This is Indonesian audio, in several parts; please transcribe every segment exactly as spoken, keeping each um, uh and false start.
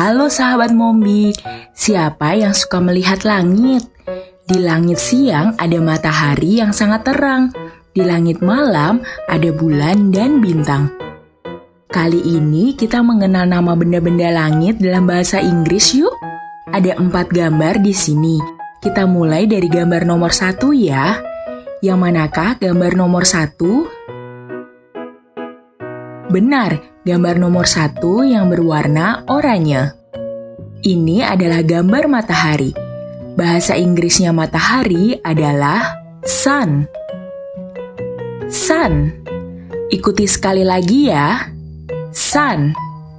Halo sahabat Mombi, siapa yang suka melihat langit? Di langit siang ada matahari yang sangat terang. Di langit malam ada bulan dan bintang. Kali ini kita mengenal nama benda-benda langit dalam bahasa Inggris yuk. Ada empat gambar di sini. Kita mulai dari gambar nomor satu ya. Yang manakah gambar nomor satu? Benar, gambar nomor satu yang berwarna oranye. Ini adalah gambar matahari. Bahasa Inggrisnya matahari adalah sun. Sun. Ikuti sekali lagi ya. Sun.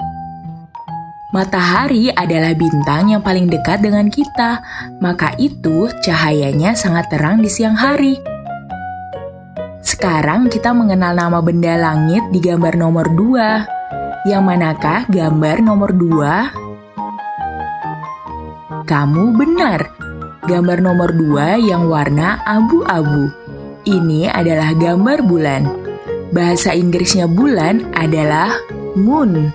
Matahari adalah bintang yang paling dekat dengan kita, maka itu cahayanya sangat terang di siang hari. Sekarang kita mengenal nama benda langit di gambar nomor dua. Yang manakah gambar nomor dua? Kamu benar. Gambar nomor dua yang warna abu-abu. Ini adalah gambar bulan. Bahasa Inggrisnya bulan adalah moon.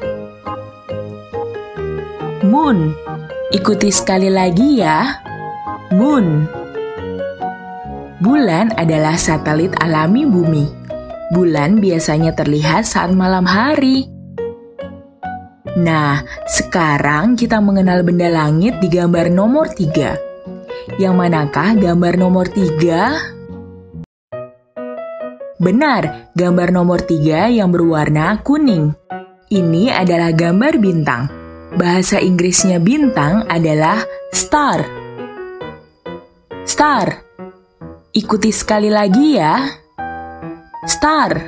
Moon. Ikuti sekali lagi ya. Moon. Bulan adalah satelit alami bumi. Bulan biasanya terlihat saat malam hari. Nah, sekarang kita mengenal benda langit di gambar nomor tiga. Yang manakah gambar nomor tiga? Benar, gambar nomor tiga yang berwarna kuning. Ini adalah gambar bintang. Bahasa Inggrisnya bintang adalah star. Star. Ikuti sekali lagi ya. Star.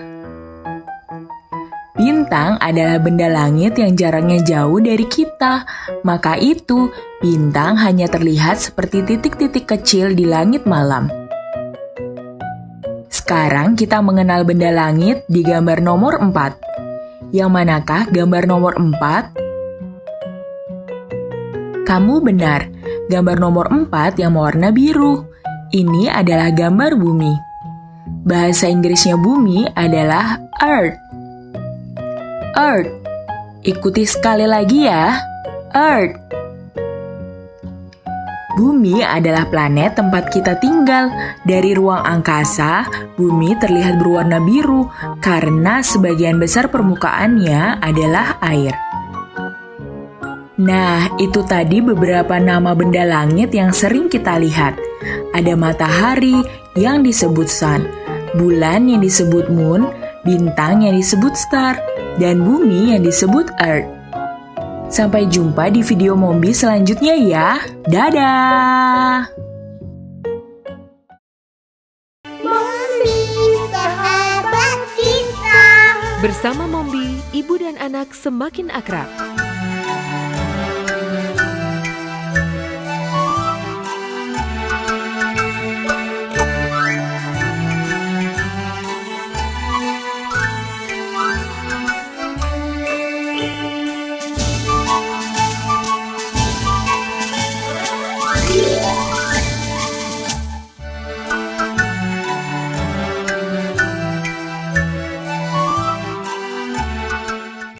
Bintang adalah benda langit yang jaraknya jauh dari kita. Maka itu, bintang hanya terlihat seperti titik-titik kecil di langit malam. Sekarang kita mengenal benda langit di gambar nomor empat. Yang manakah gambar nomor empat? Kamu benar, gambar nomor empat yang warna biru. Ini adalah gambar bumi. Bahasa Inggrisnya bumi adalah earth. Earth. Ikuti sekali lagi ya. Earth. Bumi adalah planet tempat kita tinggal. Dari ruang angkasa, bumi terlihat berwarna biru karena sebagian besar permukaannya adalah air. Nah, itu tadi beberapa nama benda langit yang sering kita lihat. Ada matahari yang disebut sun, bulan yang disebut moon, bintang yang disebut star, dan bumi yang disebut earth. Sampai jumpa di video Mombi selanjutnya ya. Dadah! Mombi, sahabat kita. Bersama Mombi, ibu dan anak semakin akrab.